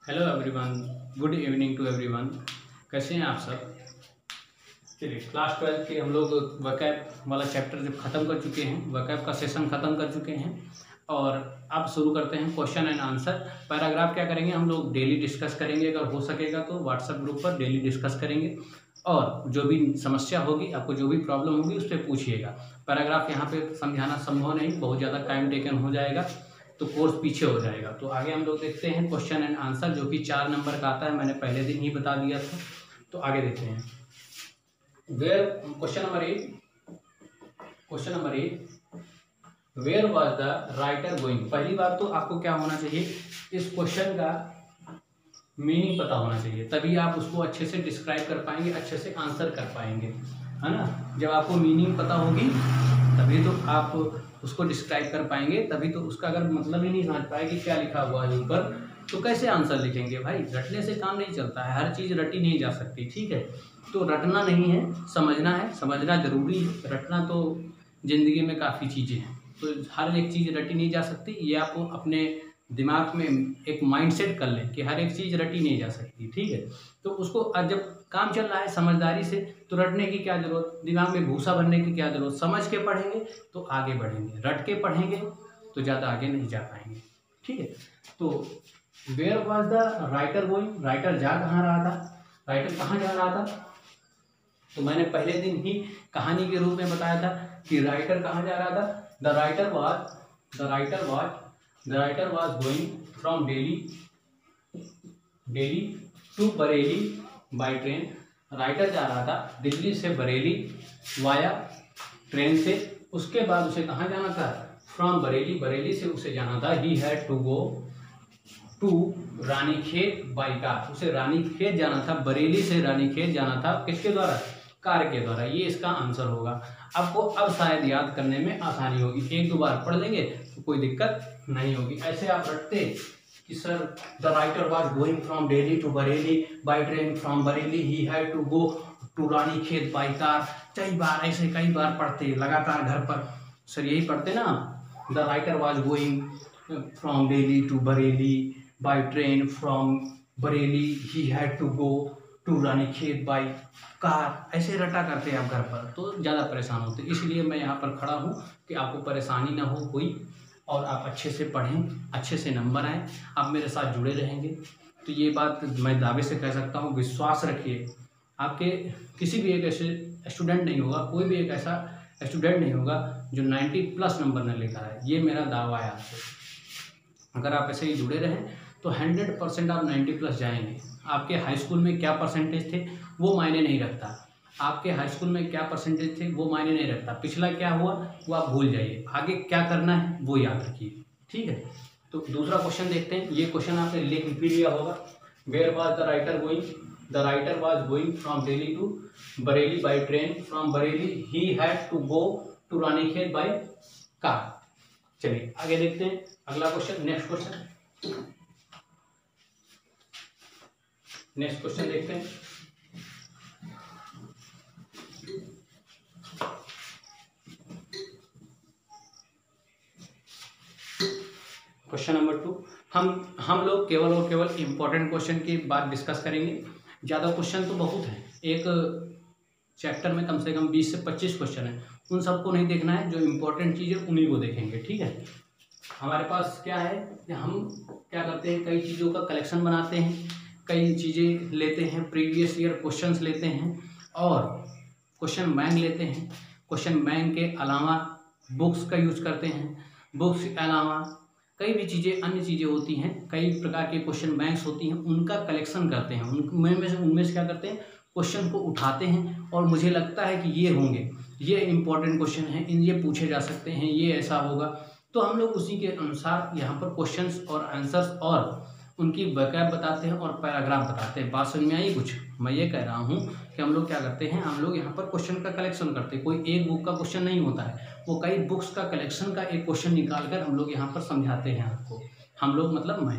Hello everyone, good evening to everyone. कैसे हैं आप सब? चलिए, क्लास 12 के हम लोग वोकैब वाला चैप्टर जब ख़त्म कर चुके हैं, वोकैब का सेशन ख़त्म कर चुके हैं और अब शुरू करते हैं क्वेश्चन एंड आंसर। पैराग्राफ क्या करेंगे हम लोग डेली डिस्कस करेंगे, अगर हो सकेगा तो व्हाट्सएप ग्रुप पर डेली डिस्कस करेंगे और जो भी समस्या होगी, आपको जो भी प्रॉब्लम होगी उस पर पूछिएगा। पैराग्राफ यहाँ पे समझाना संभव नहीं, बहुत ज़्यादा टाइम टेकन हो जाएगा तो कोर्स पीछे हो जाएगा। तो आगे हम लोग देखते हैं क्वेश्चन एंड आंसर, जो कि 4 नंबर का आता है, मैंने पहले दिन ही बता दिया था। तो आगे देखते हैं। Question number 8, where was the writer going. पहली बात तो आपको क्या होना चाहिए, इस क्वेश्चन का मीनिंग पता होना चाहिए, तभी आप उसको अच्छे से डिस्क्राइब कर पाएंगे, अच्छे से आंसर कर पाएंगे, है ना। जब आपको मीनिंग पता होगी तभी तो आप उसको डिस्क्राइब कर पाएंगे, तभी तो उसका अगर मतलब ही नहीं समझ पाए कि क्या लिखा हुआ है ऊपर, तो कैसे आंसर लिखेंगे भाई। रटने से काम नहीं चलता है, हर चीज़ रटी नहीं जा सकती, ठीक है। तो रटना नहीं है, समझना जरूरी है। रटना तो ज़िंदगी में काफ़ी चीज़ें हैं, तो हर एक चीज़ रटी नहीं जा सकती। ये आप अपने दिमाग में एक माइंडसेट कर लें कि हर एक चीज़ रटी नहीं जा सकती, ठीक है। तो उसको जब काम चल रहा है समझदारी से, तो रटने की क्या जरूरत, दिमाग में भूसा भरने की क्या जरूरत। समझ के पढ़ेंगे तो आगे बढ़ेंगे, रट के पढ़ेंगे तो ज़्यादा आगे नहीं जा पाएंगे, ठीक है। तो where was the writer going, writer जा कहाँ रहा था, राइटर कहाँ जा रहा था। तो मैंने पहले दिन ही कहानी के रूप में बताया था कि राइटर कहाँ जा रहा था। The writer was going from Delhi to Bareilly by train. Writer जा रहा था दिल्ली से बरेली वाया ट्रेन से। उसके बाद उसे कहाँ जाना था, फ्रॉम बरेली से उसे जाना था, he had to go to Ranikhet by car. उसे रानीखेत जाना था, बरेली से रानीखेत जाना था, किसके द्वारा, कार के द्वारा। ये इसका आंसर होगा। आपको अब शायद याद करने में आसानी होगी, एक दो बार पढ़ लेंगे तो कोई दिक्कत नहीं होगी। ऐसे आप रटते कि sir the writer was going from Delhi to Bareilly by train, from Bareilly he had to go to Ranikhet by car. कई बार पढ़ते लगातार घर पर, सर यही पढ़ते ना, the writer was going from Delhi to Bareilly by train, from Bareilly he had to go to Ranikhet by car. ऐसे रटा करते आप घर पर तो ज़्यादा परेशान होते। इसलिए मैं यहाँ पर खड़ा हूँ कि आपको परेशानी ना हो कोई, और आप अच्छे से पढ़ें, अच्छे से नंबर आएँ, आप मेरे साथ जुड़े रहेंगे। तो ये बात मैं दावे से कह सकता हूँ, विश्वास रखिए। आपके किसी भी एक ऐसे स्टूडेंट नहीं होगा, कोई भी एक ऐसा स्टूडेंट नहीं होगा जो 90+ नंबर न लेकर आए, ये मेरा दावा है आपसे। अगर आप ऐसे ही जुड़े रहें तो 100% आप 90+ जाएंगे। आपके हाई स्कूल में क्या परसेंटेज थे वो मायने नहीं रखता, आपके हाई स्कूल में क्या परसेंटेज थे वो मायने नहीं रखता, पिछला क्या हुआ वो आप भूल जाइए, आगे क्या करना है वो याद रखिए, ठीक है। तो दूसरा क्वेश्चन देखते हैं। ये क्वेश्चन आपने लिख भी लिया होगा। Where was the writer going, the writer was going from Delhi to Bareilly by train, from Bareilly he had to go to Ranikhet by car. चलिए आगे देखते हैं अगला क्वेश्चन, नेक्स्ट क्वेश्चन देखते हैं। क्वेश्चन नंबर 2, हम लोग केवल और केवल इम्पोर्टेंट क्वेश्चन की बात डिस्कस करेंगे। ज़्यादा क्वेश्चन तो बहुत हैं, एक चैप्टर में कम से कम 20 से 25 क्वेश्चन हैं, उन सबको नहीं देखना है, जो इम्पोर्टेंट चीज़ है उन्हीं को देखेंगे, ठीक है। हमारे पास क्या है कि हम क्या करते हैं, कई चीज़ों का कलेक्शन बनाते हैं, कई चीज़ें लेते हैं, प्रीवियस ईयर क्वेश्चंस लेते हैं और क्वेश्चन बैंक लेते हैं। क्वेश्चन बैंक के अलावा बुक्स का यूज करते हैं, बुक्स के अलावा कई भी चीज़ें, अन्य चीज़ें होती हैं, कई प्रकार के क्वेश्चन बैंक्स होती हैं, उनका कलेक्शन करते हैं। उनमें से क्या करते हैं, क्वेश्चन को उठाते हैं और मुझे लगता है कि ये होंगे, ये इंपॉर्टेंट क्वेश्चन हैं, ये पूछे जा सकते हैं, ये ऐसा होगा, तो हम लोग उसी के अनुसार यहाँ पर क्वेश्चंस और आंसर्स और उनकी वोकैब बताते हैं और पैराग्राफ बताते हैं। बात समझ में आई कुछ? मैं ये कह रहा हूँ कि हम लोग क्या करते हैं, हम लोग यहाँ पर क्वेश्चन का कलेक्शन करते हैं। कोई एक बुक का क्वेश्चन नहीं होता है, वो कई बुक्स का कलेक्शन का एक क्वेश्चन निकाल कर हम लोग यहाँ पर समझाते हैं आपको। हम लोग मतलब मैं।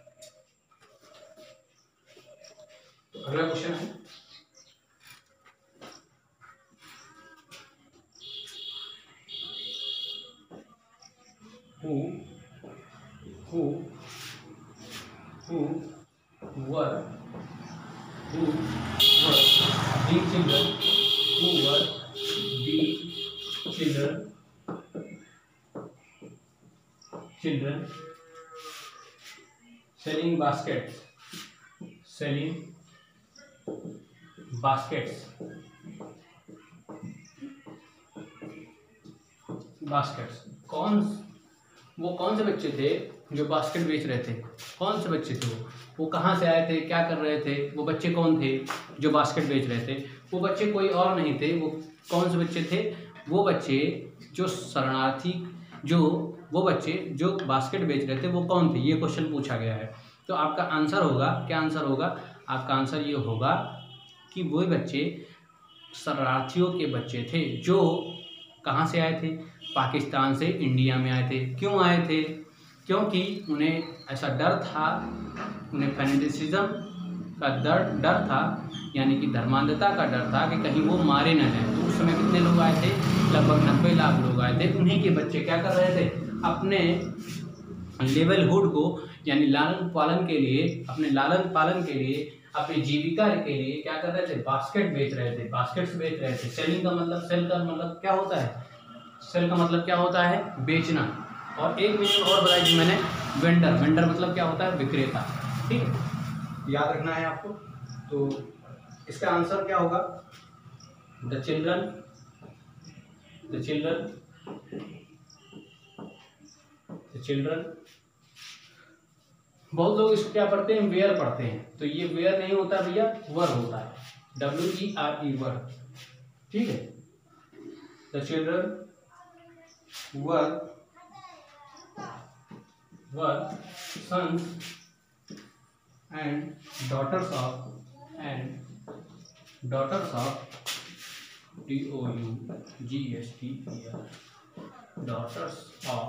अगला क्वेश्चन है, who were who were the children who were the children selling baskets कौन से बच्चे थे जो बास्केट बेच रहे थे? कौन से बच्चे थे वो कहाँ से आए थे, क्या कर रहे थे, वो बच्चे कौन थे जो बास्केट बेच रहे थे? वो बच्चे कोई और नहीं थे। वो कौन से बच्चे थे? वो बच्चे जो शरणार्थी, वो बच्चे जो बास्केट बेच रहे थे वो कौन थे? ये क्वेश्चन पूछा गया है। तो आपका आंसर होगा, क्या आंसर होगा? आपका आंसर ये होगा कि वो बच्चे शरणार्थियों के बच्चे थे जो कहाँ से आए थे? पाकिस्तान से इंडिया में आए थे। क्यों आए थे? क्योंकि उन्हें ऐसा डर था, उन्हें फैनेटिसिज्म का डर था, यानी कि धर्मांधता का डर था कि कहीं वो मारे न जाएं। तो उस समय कितने लोग आए थे? लगभग 90 लाख लोग आए थे। उन्हीं के बच्चे क्या कर रहे थे? अपने लेवलहुड को, यानी लालन पालन के लिए, अपनी जीविका के लिए क्या कर रहे थे? बास्केट बेच रहे थे, बास्केट्स बेच रहे थे। सेलिंग का मतलब, सेल का मतलब क्या होता है? सेल का मतलब क्या होता है? बेचना। और एक मीनिंग और बताई थी मैंने, वेंडर मतलब क्या होता है? विक्रेता। ठीक है, याद रखना है आपको। तो इसका आंसर क्या होगा? द चिल्ड्रन बहुत लोग इसको क्या पढ़ते हैं? वेयर पढ़ते हैं। तो ये वेयर नहीं होता भैया, वर होता है, WERE, वर। ठीक है, the children were sons and daughters of DOUGSTER, daughters of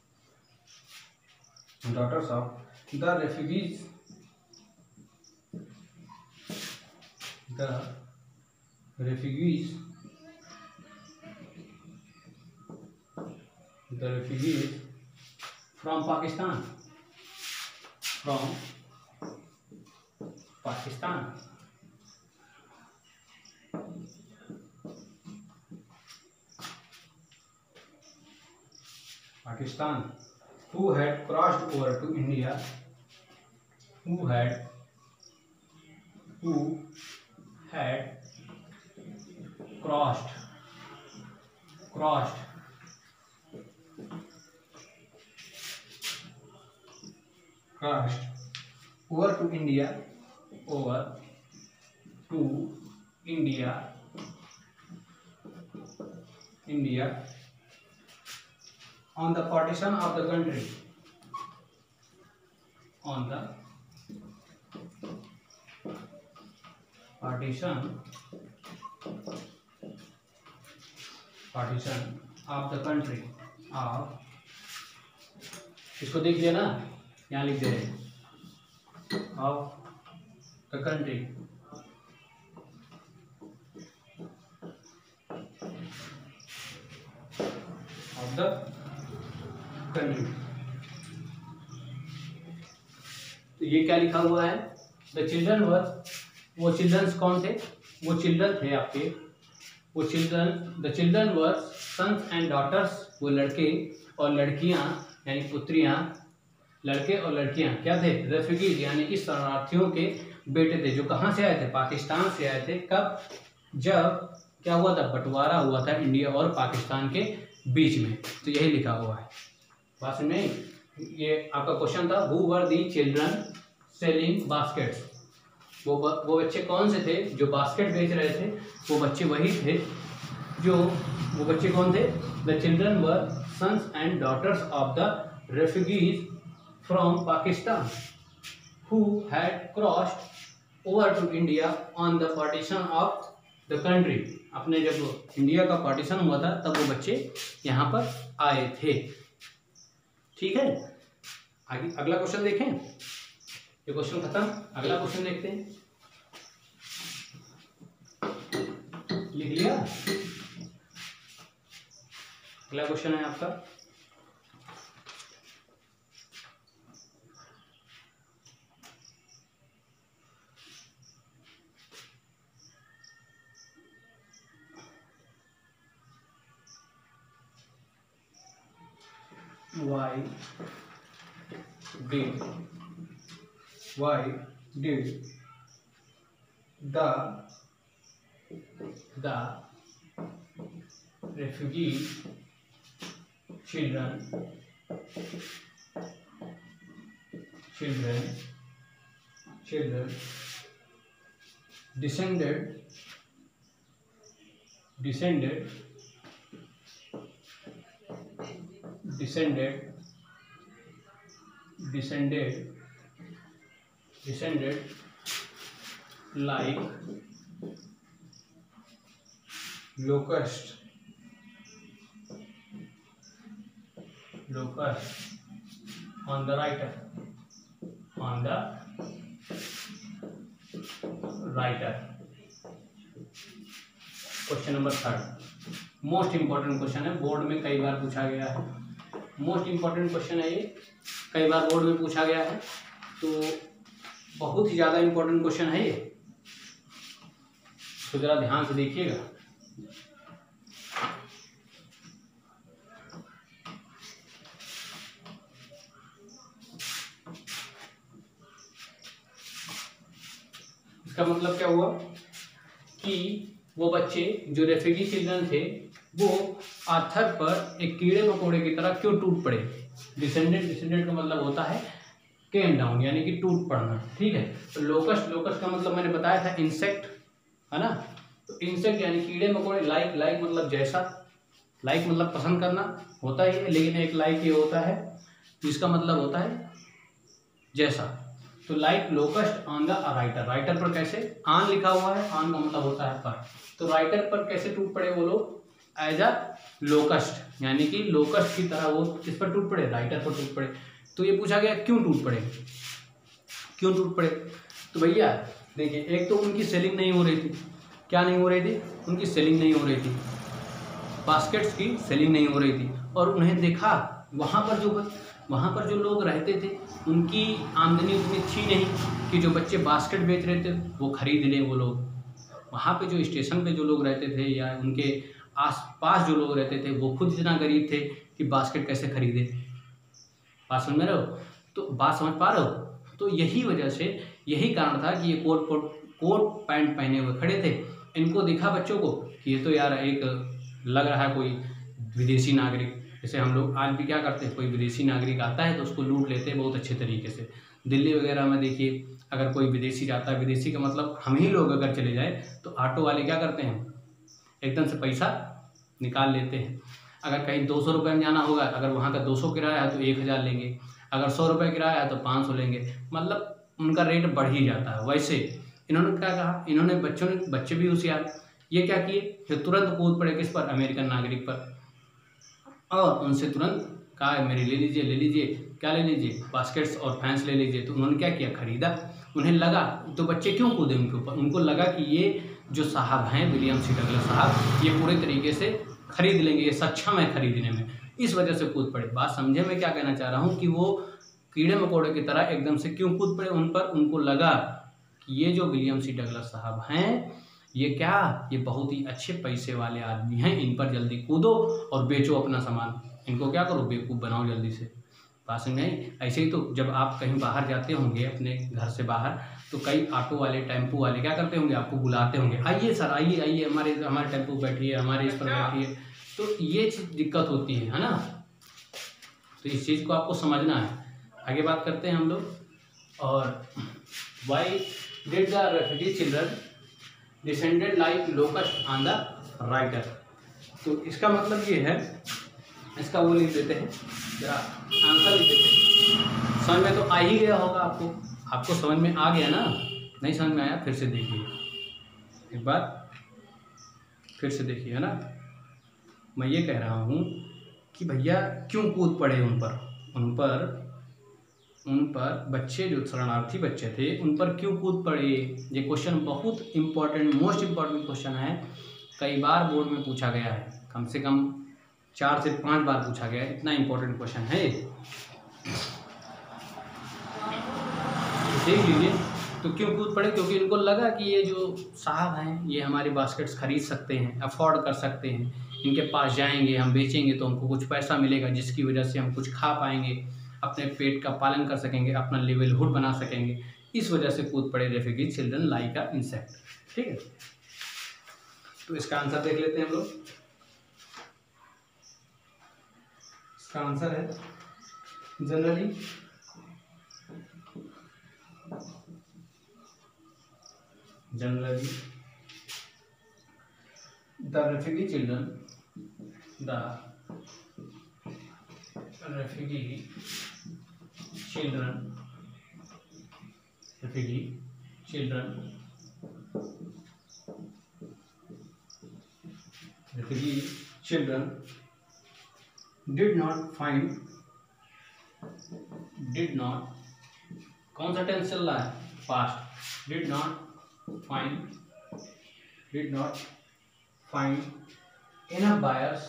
the refugees from Pakistan. Who had crossed over to India, crossed over to India on the partition of the country, इसको देख लिया ना, यहाँ लिख दे रहे हैं, of the country, तो ये क्या लिखा हुआ है? द चिल्ड्रन वर, वो चिल्ड्रंस कौन थे? वो चिल्ड्रन थे आपके, the children were sons and daughters, वो लड़के और लड़कियां, यानी पुत्रियां, लड़के और लड़कियां क्या थे? रेफ्यूजीज, यानी कि शरणार्थियों के बेटे थे, जो कहाँ से आए थे? पाकिस्तान से आए थे। कब? जब क्या हुआ था? बंटवारा हुआ था इंडिया और पाकिस्तान के बीच में। तो यही लिखा हुआ है। बात में ये आपका क्वेश्चन था, who were the children selling baskets, वो बच्चे कौन से थे जो बास्केट बेच रहे थे? वो बच्चे वही थे जो, वो बच्चे कौन थे? The children were sons and daughters of the refugees from Pakistan who had crossed over to India on the partition of the country. अपने जब इंडिया का पार्टीशन हुआ था तब वो बच्चे यहाँ पर आए थे। ठीक है, आगे अगला क्वेश्चन देखें। ये क्वेश्चन खत्म, अगला क्वेश्चन देखते हैं। लिख लिया? अगला क्वेश्चन है आपका, Why did the refugee children descended like locust on the writer. Question number 3 most important question है, बोर्ड में कई बार पूछा गया है। मोस्ट इंपॉर्टेंट क्वेश्चन है ये, कई बार बोर्ड में पूछा गया है, तो बहुत ही ज़्यादा इंपॉर्टेंट क्वेश्चन है ये, तो जरा ध्यान से देखिएगा। इसका मतलब क्या हुआ कि वो बच्चे जो रेफ्यूजी चिल्ड्रन थे वो आथर पर एक कीड़े मकोड़े की तरह क्यों टूट पड़े। डिसेंडेंट का मतलब होता है केम डाउन, यानी कि टूट पड़ना, ठीक है। तो लोकस्ट का मतलब मैंने बताया था इंसेक्ट, है ना। तो इंसेक्ट यानी कीड़े मकोड़े, लाइक मतलब जैसा, लाइक मतलब पसंद करना होता ही है, लेकिन एक लाइक ये होता है जिसका मतलब होता है जैसा। तो like locust on the writer, writer पर कैसे, आन लिखा हुआ है, आन का मतलब होता है पर, तो राइटर पर कैसे टूट पड़े वो लोग, एज अ लोकस्ट, यानी कि लोकस्ट की तरह वो किस पर टूट पड़े, राइटर पर टूट पड़े। तो ये पूछा गया क्यों टूट पड़े, तो भैया देखिए, एक तो उनकी सेलिंग नहीं हो रही थी, क्या नहीं हो रही थी, उनकी सेलिंग नहीं हो रही थी, बास्केट्स की सेलिंग नहीं हो रही थी, और उन्हें देखा वहाँ पर जो लोग रहते थे उनकी आमदनी उतनी थी नहीं कि जो बच्चे बास्केट बेच रहे थे वो खरीद लें। वो लोग वहाँ पे जो स्टेशन पे जो लोग रहते थे या उनके आसपास जो लोग रहते थे वो खुद इतना गरीब थे कि बास्केट कैसे खरीदे। बात समझ रहे हो, तो बात समझ पा रहे हो। तो यही वजह से, यही कारण था कि ये कोट पैंट पहने हुए खड़े थे। इनको दिखा बच्चों को कि ये तो यार एक लग रहा है कोई विदेशी नागरिक। जैसे हम लोग आज भी क्या करते हैं, कोई विदेशी नागरिक आता है तो उसको लूट लेते हैं बहुत अच्छे तरीके से। दिल्ली वगैरह में देखिए, अगर कोई विदेशी जाता है, विदेशी का मतलब हम ही लोग अगर चले जाए तो ऑटो वाले क्या करते हैं, एकदम से पैसा निकाल लेते हैं। अगर कहीं 200 रुपये में जाना होगा, अगर वहाँ का 200 किराया है तो 1000 लेंगे, अगर 100 रुपये किराया है तो 500 लेंगे, मतलब उनका रेट बढ़ ही जाता है। वैसे इन्होंने क्या कहा, इन्होंने बच्चे भी होशियार, ये क्या किए, ये तुरंत कूद पड़े किस पर, अमेरिकन नागरिक पर, और उनसे तुरंत कहा मेरी ले लीजिए, क्या ले लीजिए, बास्केट्स और फैंस ले लीजिए। तो उन्होंने क्या किया, खरीदा। उन्हें लगा, तो बच्चे क्यों कूदे उनके ऊपर, उनको लगा कि ये जो साहब हैं विलियम सी डगलस साहब, ये पूरे तरीके से खरीद लेंगे, ये सक्षम है खरीदने में, इस वजह से कूद पड़े। बात समझे मैं क्या कहना चाह रहा हूँ, कि वो कीड़े मकोड़े की तरह एकदम से क्यों कूद पड़े उन पर, उनको लगा कि ये जो विलियम सी डगलस साहब हैं ये क्या, ये बहुत ही अच्छे पैसे वाले आदमी हैं, इन पर जल्दी कूदो और बेचो अपना सामान, इनको क्या करो, बेवकूफ़ बनाओ जल्दी से। बात समझ आई। ऐसे ही तो जब आप कहीं बाहर जाते होंगे अपने घर से बाहर, तो कई ऑटो वाले, टेम्पो वाले क्या करते होंगे, आपको बुलाते होंगे, आइए सर, आइए हमारे टेम्पो बैठिए, हमारे इस पर बैठिए। तो ये चीज़ दिक्कत होती है ना। तो इस चीज़ को आपको समझना है। आगे बात करते हैं हम लोग। और why did the refugee children descended like locust on the writer. तो इसका मतलब ये है, इसका वो लिख देते हैं, जरा आंसर लिख देते हैं। समझ में तो आ ही गया होगा आपको समझ में आ गया ना। नहीं समझ में आया फिर से देखिए, एक बार फिर से देखिए, है ना। मैं ये कह रहा हूँ कि भैया क्यों कूद पड़े उन पर बच्चे, जो शरणार्थी बच्चे थे उन पर क्यों कूद पड़े। ये क्वेश्चन बहुत इम्पोर्टेंट, मोस्ट इम्पोर्टेंट क्वेश्चन है। कई बार बोर्ड में पूछा गया है, कम से कम 4 से 5 बार पूछा गया है, इतना इम्पोर्टेंट क्वेश्चन है ये। देख लीजिए, तो क्यों कूद पड़े, क्योंकि इनको लगा कि ये जो साहब हैं ये हमारी बास्केट्स खरीद सकते हैं, अफोर्ड कर सकते हैं, इनके पास जाएंगे, हम बेचेंगे तो हमको कुछ पैसा मिलेगा, जिसकी वजह से हम कुछ खा पाएंगे, अपने पेट का पालन कर सकेंगे, अपना लिवलीहुड बना सकेंगे। इस वजह से कूद पड़े refugee children like a insect. ठीक है, तो इसका आंसर देख लेते हैं हम लोग। इसका आंसर है generally the refugee children did not find, कौन सा टेंस चल रहा है? Past. did not find enough buyers,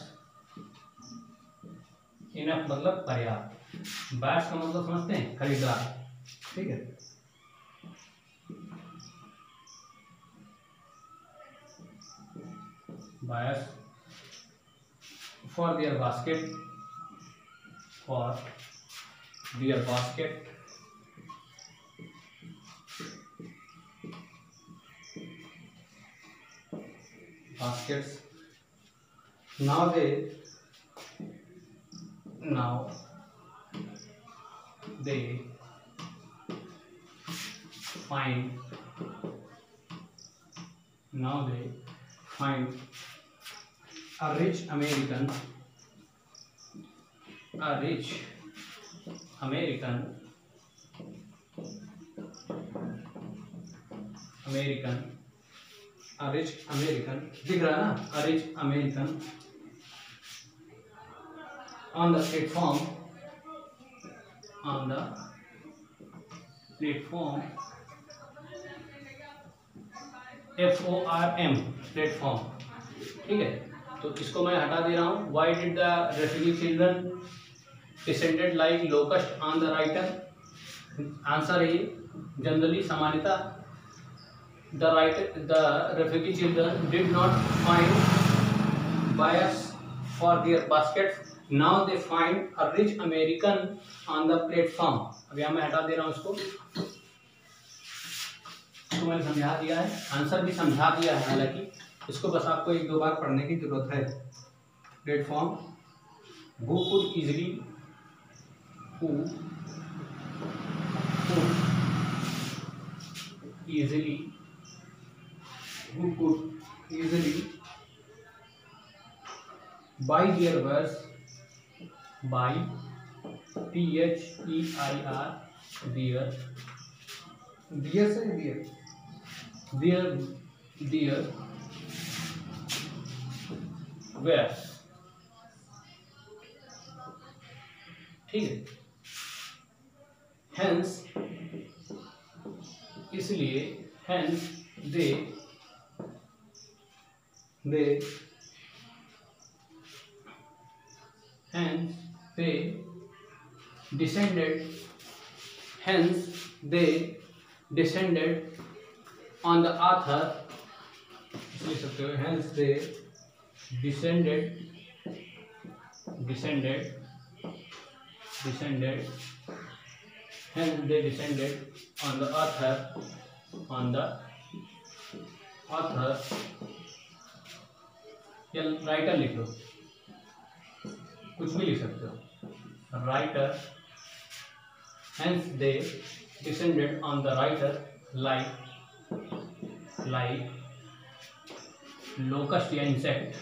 enough मतलब पर्याप्त, buyers का मतलब समझते हैं, खरीदार। ठीक है, buyers for their basket, baskets. Now they find a rich American दिख रहा है ना, a rich American on the platform FORM platform. ठीक है, तो इसको मैं हटा दे रहा हूँ। Why did the refugee children descended like locust on the writer? Answer है जनरली, सामान्यतः the refugee children did not find buyers for their baskets. Now they find a rich American on the platform. अभी मैं हटा दे रहा हूँ इसको मैंने समझा दिया है, आंसर भी समझा दिया है, हालांकि इसको बस आपको एक दो बार पढ़ने की जरूरत है। Platform, who could easily buy their wares, by THEIR, their wares। ठीक है, hence इसलिए, hence they descended on the author, लिख सकते हो, hence they descended on the author या राइटर लिख लो, कुछ भी लिख सकते हो, writer. hence they descended on the writer like locust या insect।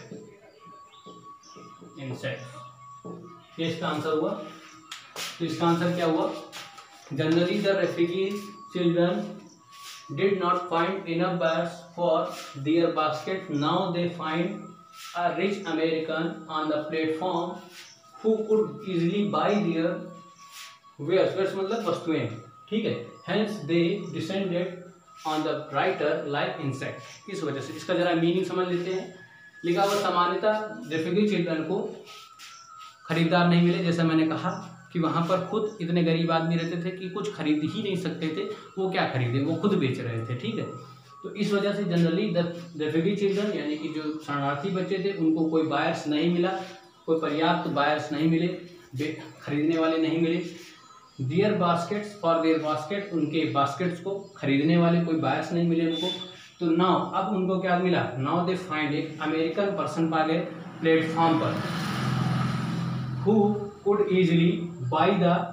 ये इसका आंसर हुआ। तो इसका आंसर क्या हुआ? Generally the refugee children did not find enough buyers for their basket. Now they find a rich American on the platform who could easily buy their wares मतलब वस्तुएं। ठीक है, hence they descended on the writer like insect। इस वजह से इसका जरा meaning समझ लेते हैं। लिखा हुआ सामान्यतः रेफ्यूजी चिल्ड्रन को खरीदार नहीं मिले, जैसा मैंने कहा कि वहाँ पर खुद इतने गरीब आदमी रहते थे कि कुछ खरीद ही नहीं सकते थे, वो क्या खरीदे, वो खुद बेच रहे थे। ठीक है, तो इस वजह से जनरली द रेफ्यूजी चिल्ड्रन यानी कि जो शरणार्थी बच्चे थे उनको कोई बायर्स नहीं मिला, कोई पर्याप्त बायर्स नहीं मिले, खरीदने वाले नहीं मिले। Their baskets for their basket, उनके बास्केट्स को खरीदने वाले कोई बायर्स नहीं मिले उनको। तो नाउ अब उनको क्या मिला, नाउ दे फाइंड एक अमेरिकन पर्सन पा गए प्लेटफॉर्म पर, who could easily buy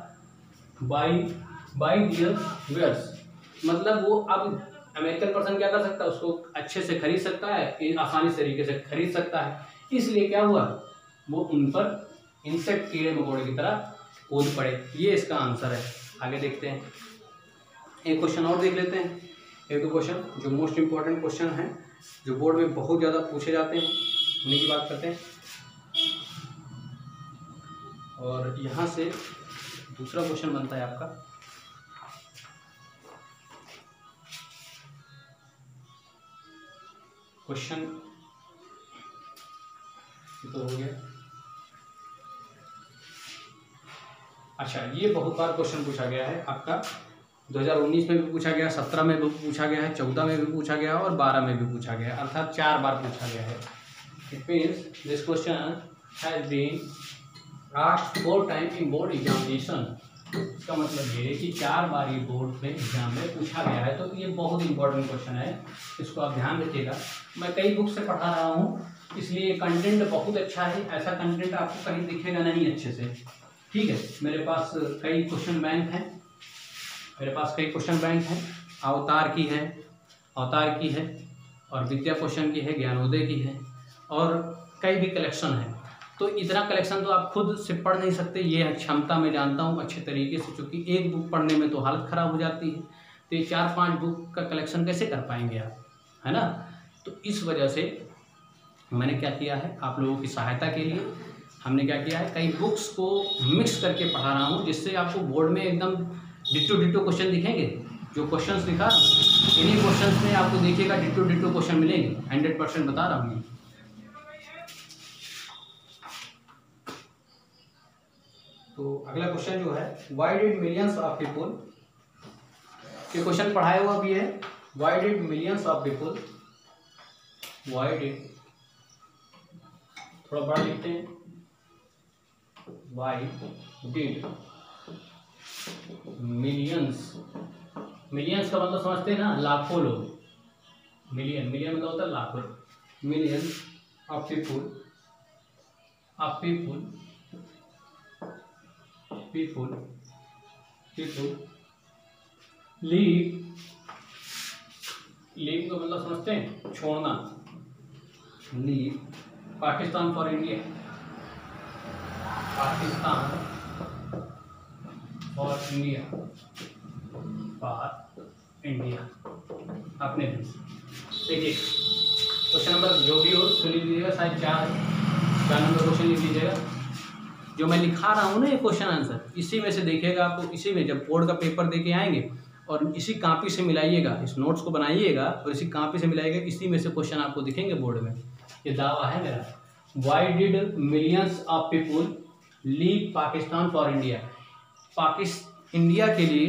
their wares, मतलब वो अब अमेरिकन पर्सन क्या कर सकता है, उसको अच्छे से खरीद सकता है, आसानी तरीके से खरीद सकता है। इसलिए क्या हुआ, वो उन पर इंसेक्ट कीड़े मकोड़े की तरह कूद पड़े। ये इसका आंसर है। आगे देखते हैं, एक क्वेश्चन और देख लेते हैं, एक दो क्वेश्चन जो मोस्ट इंपॉर्टेंट क्वेश्चन हैं, जो बोर्ड में बहुत ज़्यादा पूछे जाते हैं, उन्हीं की बात करते हैं। और यहाँ से दूसरा क्वेश्चन बनता है आपका, क्वेश्चन तो हो गया। अच्छा, ये बहुत बार क्वेश्चन पूछा गया है आपका, 2019 में भी पूछा गया, 17 में भी पूछा गया है, 14 में भी पूछा गया और 12 में भी पूछा गया है, अर्थात 4 बार पूछा गया है। It means this question has been asked 4 time in board examination. इसका मतलब ये है कि 4 बार ये बोर्ड में एग्जाम में पूछा गया है। तो ये बहुत इंपॉर्टेंट क्वेश्चन है, इसको आप ध्यान रखिएगा। मैं कई बुक से पढ़ा रहा हूँ, इसलिए कंटेंट बहुत अच्छा है, ऐसा कंटेंट आपको कहीं दिखेगा नहीं अच्छे से, ठीक है। मेरे पास कई क्वेश्चन बैंक हैं, अवतार की है और विद्या क्वेश्चन की है, ज्ञानोदय की है और कई भी कलेक्शन है। तो इतना कलेक्शन तो आप खुद से पढ़ नहीं सकते, ये क्षमता मैं जानता हूँ अच्छे तरीके से, क्योंकि एक बुक पढ़ने में तो हालत ख़राब हो जाती है। तो ये 4-5 बुक का कलेक्शन कैसे कर पाएंगे आप, है ना। तो इस वजह से मैंने क्या किया है, आप लोगों की सहायता के लिए हमने क्या किया है, कई बुक्स को मिक्स करके पढ़ा रहा हूँ, जिससे आपको बोर्ड में एकदम डिट्टो क्वेश्चन दिखेंगे। जो क्वेश्चंस दिखा इन्हीं क्वेश्चंस में आपको देखिएगा डिट्टो क्वेश्चन मिलेंगे, 100% बता रहा हूँ। तो अगला क्वेश्चन जो है, why did millions of people, ये क्वेश्चन पढ़ाया हुआ भी है। Why did millions of people, why did, थोड़ा बड़ा लिखते हैं, व्हाई डिड मिलियंस, मिलियंस का मतलब समझते हैं ना, लाखों लोग, मिलियन मतलब होता है लाखों, मिलियंस ऑफ पीपल लीव का मतलब समझते हैं, छोड़ना, लीव पाकिस्तान फॉर इंडिया, अपने देश। देखिए क्वेश्चन नंबर जो भी हो तो लिख लीजिएगा, शायद 4 नंबर क्वेश्चन लिख लीजिएगा। जो मैं लिखा रहा हूँ ना ये क्वेश्चन आंसर, इसी में से देखिएगा आपको, इसी में जब बोर्ड का पेपर दे के आएंगे और इसी कॉपी से मिलाइएगा, इस नोट्स को बनाइएगा और इसी कॉपी से मिलाइएगा, इसी में से क्वेश्चन आपको दिखेंगे बोर्ड में। ये दावा है मेरा। Why did millions of people leave Pakistan for India, India के लिए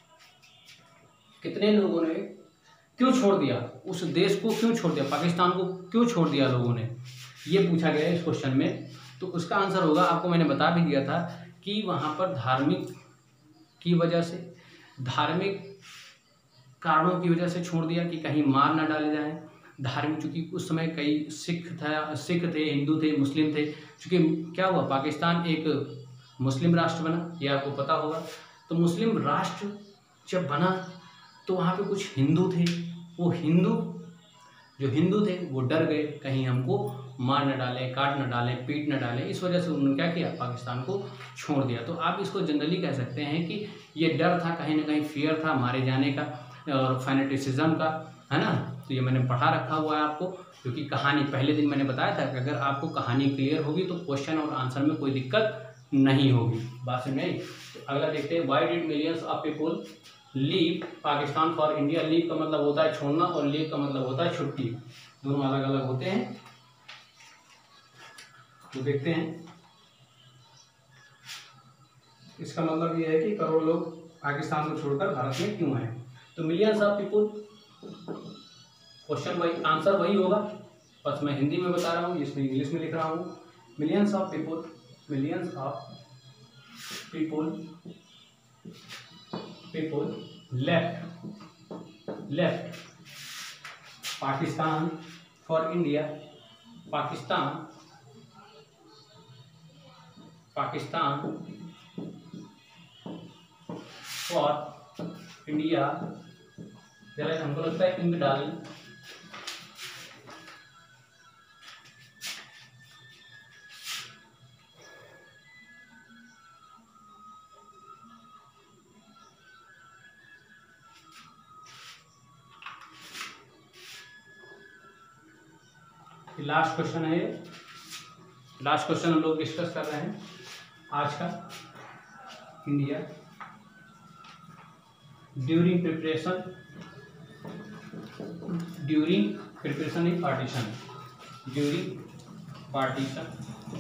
कितने लोगों ने क्यों छोड़ दिया, उस देश को क्यों छोड़ दिया, पाकिस्तान को क्यों छोड़ दिया लोगों ने, ये पूछा गया है इस क्वेश्चन में। तो उसका आंसर होगा, आपको मैंने बता भी दिया था कि वहाँ पर धार्मिक की वजह से, धार्मिक कारणों की वजह से छोड़ दिया कि कहीं मार ना डाले जाए। धार्मिक, चूँकि उस समय कई सिख थे, हिंदू थे, मुस्लिम थे। चूँकि क्या हुआ, पाकिस्तान एक मुस्लिम राष्ट्र बना, ये आपको पता होगा। तो मुस्लिम राष्ट्र जब बना तो वहाँ पे कुछ हिंदू थे, वो हिंदू थे वो डर गए, कहीं हमको मार न डालें, काट न डालें, पीट न डालें। इस वजह से उन्होंने क्या किया, पाकिस्तान को छोड़ दिया। तो आप इसको जनरली कह सकते हैं कि ये डर था, कहीं ना कहीं फियर था मारे जाने का और फैनेटिसिज्म का, है ना। तो ये मैंने पढ़ा रखा हुआ है आपको, क्योंकि कहानी पहले दिन मैंने बताया था कि अगर आपको कहानी क्लियर होगी तो क्वेश्चन और आंसर में कोई दिक्कत नहीं होगी। बात समझ में आई। तो अगला देखते हैं, why did millions of people leave Pakistan for India. Leave का मतलब होता है छोड़ना और लीव का मतलब होता है छुट्टी, दोनों अलग अलग होते हैं। तो देखते हैं, इसका मतलब ये है कि करोड़ों लोग पाकिस्तान को छोड़कर भारत में क्यों आए। तो मिलियंस ऑफ पीपल क्वेश्चन वही, आंसर वही होगा, बस मैं हिंदी में बता रहा हूँ, इसमें इंग्लिश में लिख रहा हूँ। Millions of people left Pakistan for India, Pakistan for India. जरा हमको लगता है इंक डाल, लास्ट क्वेश्चन है ये, लास्ट क्वेश्चन हम लोग डिस्कस कर रहे हैं आज का। India during preparation in partition, during partition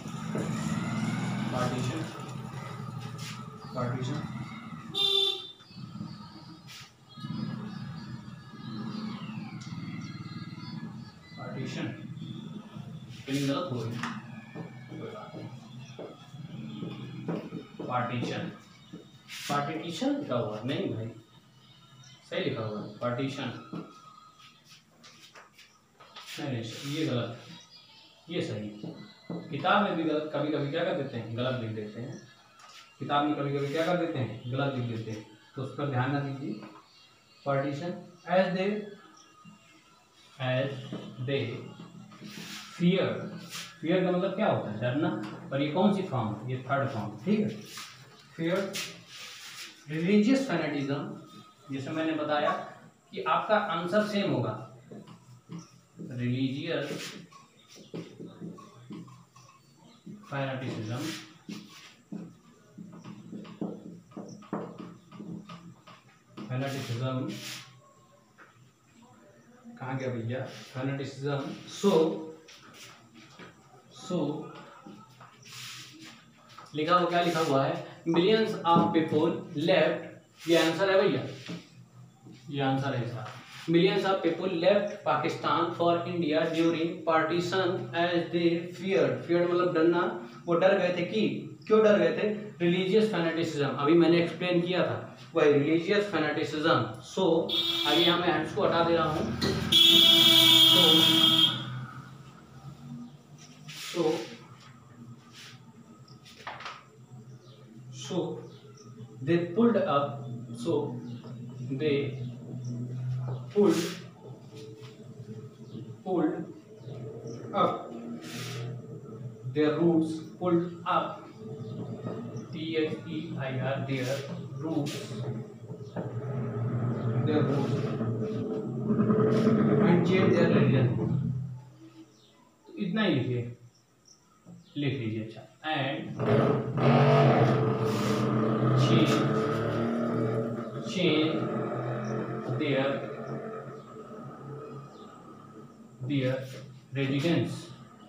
गलत हो गई, पार्टीशन लिखा हुआ नहीं भाई, सही लिखा हुआ है पार्टीशन, नहीं ये गलत, ये सही। किताब में भी गलत, कभी कभी क्या कर देते हैं, गलत लिख देते हैं, किताब में कभी कभी क्या कर देते हैं, गलत लिख देते हैं, तो उस पर ध्यान न दीजिए। पार्टीशन एज दे फियर का मतलब क्या होता है, डरना, और ये कौन सी फॉर्म है, ये थर्ड फॉर्म, ठीक है। फियर रिलीजियस फैनेटिज्म, जैसे मैंने बताया कि आपका आंसर सेम होगा, रिलीजियस फैनेटिज्म, कहाँ गया भैया, फैनेटिज्म। सो लिखा हुआ, क्या लिखा हुआ है, मिलियंस ऑफ पीपल लेफ्ट, ये आंसर है भैया, ये आंसर है इसका। Millions of people left Pakistan for India during partition as they feared मतलब डरना, वो डर गए थे कि, क्यों डर गए थे, रिलीजियस फैनेटिसिज्म, अभी मैंने एक्सप्लेन किया था वही रिलीजियस फैनेटिसिज्म। सो अभी यहाँ मैं हैंड्स को हटा दे रहा हूँ। So they pulled up their roots, pulled up THEIR their roots and changed their religion। इतना ही लिख लीजिए अच्छा, and change their residence।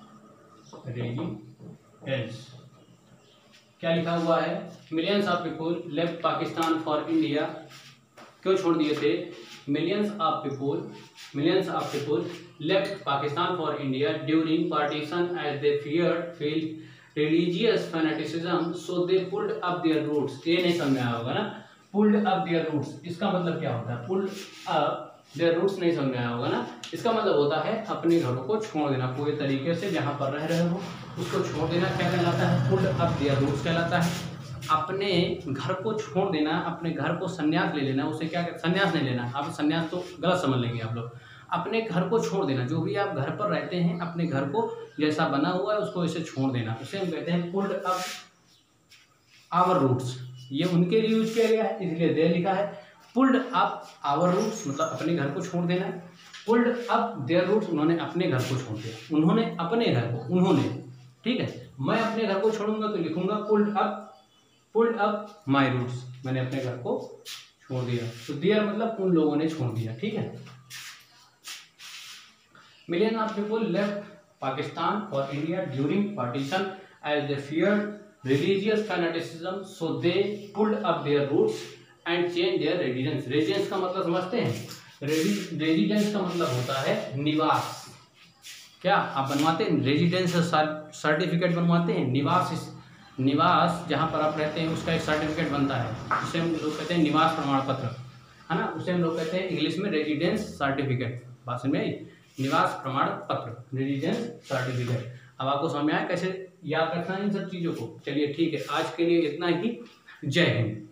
क्या लिखा हुआ है, millions of people left Pakistan for India, क्यों छोड़ दिए थे, millions of people left Pakistan for India during partition as they field religious fanaticism, so they pulled up their roots. ये नहीं समझ आया होगा ना, पुल्ड अप देयर रूट्स, इसका मतलब क्या होता है, पुल्ड अप देयर रूट्स नहीं समझ आया होगा ना, इसका मतलब होता है अपने घरों को छोड़ देना, पूरे तरीके से जहाँ पर रह रहे हो उसको छोड़ देना, क्या कहलाता है, पुल्ड अप देयर रूट्स कहलाता है। अपने घर को छोड़ देना, अपने घर को संन्यास ले लेना, उसे क्या, संन्यास नहीं लेना, आप संन्यास तो गलत समझ लेंगे आप लोग, अपने घर को छोड़ देना, जो भी आप घर पर रहते हैं अपने घर को जैसा बना हुआ है उसको ऐसे छोड़ देना, उसे हम कहते हैं पुल्ड अप आवर रूट्स। ये उनके लिए यूज किया गया है इसलिए दे लिखा है, पुल्ड अप आवर रूट्स मतलब अपने घर को छोड़ देना, पुल्ड अप देयर रूट्स उन्होंने अपने घर को छोड़ दिया, उन्होंने अपने घर को, उन्होंने, ठीक है। मैं अपने घर को छोड़ूंगा तो लिखूंगा पुल्ड अप माई रूट्स, मैंने अपने घर को छोड़ दिया, तो देयर मतलब उन लोगों ने छोड़ दिया, ठीक है। Million of people left Pakistan for India during partition as they feared religious fanaticism, so they pulled up their roots and change their residence. Residence का मतलब समझते हैं, रेजिडेंस का मतलब होता है निवास। क्या आप बनवाते हैं रेजिडेंस सर्टिफिकेट बनवाते हैं, निवास जहाँ पर आप रहते हैं उसका एक सर्टिफिकेट बनता है, जिसे हम लोग कहते हैं निवास प्रमाण पत्र, है ना। उसे हम लोग कहते हैं इंग्लिश में रेजिडेंस सर्टिफिकेट। बात समझ में आई? निवास प्रमाण पत्र, रेजिडेंस सर्टिफिकेट। अब आपको समझ में आया कैसे याद रखना है इन सब चीज़ों को। चलिए ठीक है, आज के लिए इतना ही। जय हिंद।